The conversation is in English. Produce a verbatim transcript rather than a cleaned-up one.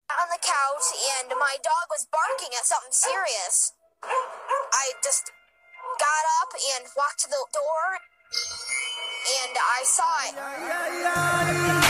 on the couch, and my dog was barking at something serious. I just got up and walked to the door, and I saw it.